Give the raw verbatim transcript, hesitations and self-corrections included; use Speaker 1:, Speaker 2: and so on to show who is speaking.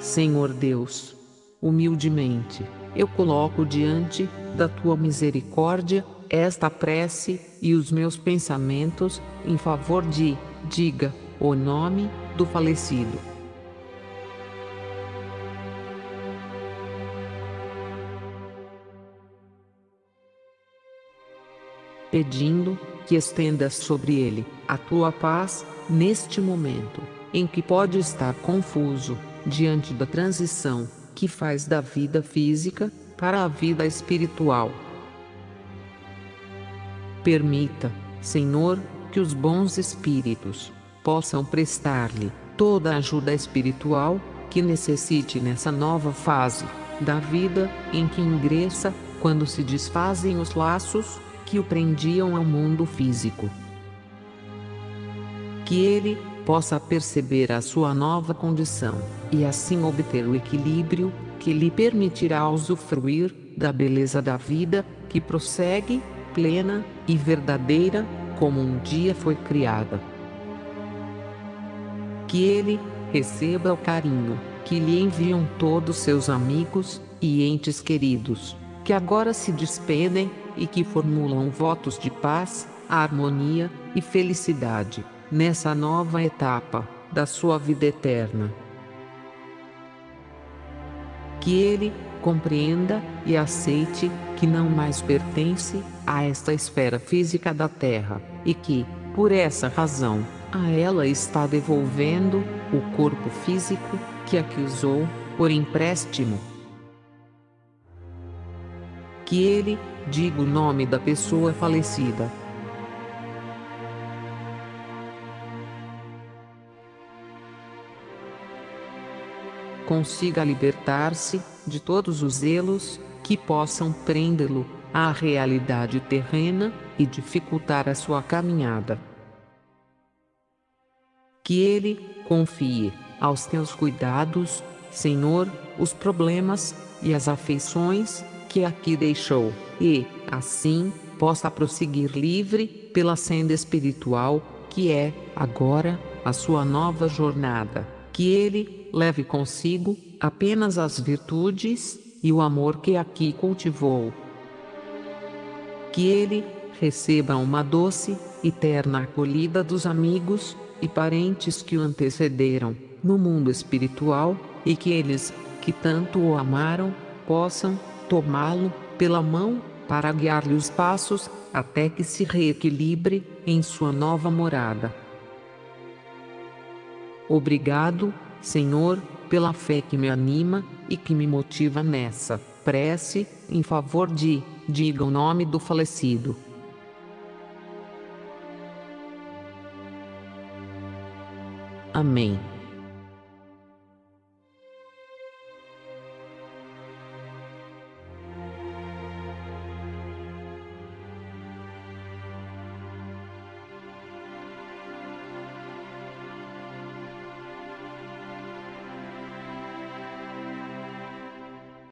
Speaker 1: Senhor Deus, humildemente, eu coloco diante da tua misericórdia esta prece e os meus pensamentos em favor de, diga, o nome do falecido. Pedindo que estendas sobre ele a tua paz neste momento em que pode estar confuso diante da transição que faz da vida física para a vida espiritual. Permita, Senhor, que os bons espíritos possam prestar-lhe toda a ajuda espiritual que necessite nessa nova fase da vida em que ingressa quando se desfazem os laços que o prendiam ao mundo físico. Que ele possa perceber a sua nova condição e assim obter o equilíbrio que lhe permitirá usufruir da beleza da vida que prossegue, plena e verdadeira, como um dia foi criada. Que ele receba o carinho que lhe enviam todos seus amigos e entes queridos, que agora se despedem e que formulam votos de paz, harmonia e felicidade nessa nova etapa da sua vida eterna. Que ele compreenda e aceite que não mais pertence a esta esfera física da Terra e que, por essa razão, a ela está devolvendo o corpo físico que aqui usou por empréstimo. Que ele diga o nome da pessoa falecida. Consiga libertar-se de todos os elos que possam prendê-lo à realidade terrena e dificultar a sua caminhada. Que ele confie aos teus cuidados, Senhor, os problemas e as afeições que aqui deixou, e, assim, possa prosseguir livre pela senda espiritual, que é, agora, a sua nova jornada. Que ele leve consigo apenas as virtudes e o amor que aqui cultivou. Que ele receba uma doce e terna acolhida dos amigos e parentes que o antecederam no mundo espiritual, e que eles, que tanto o amaram, possam tomá-lo pela mão para guiar-lhe os passos até que se reequilibre em sua nova morada. Obrigado, Senhor, pela fé que me anima e que me motiva nessa prece em favor de, diga o nome do falecido. Amém.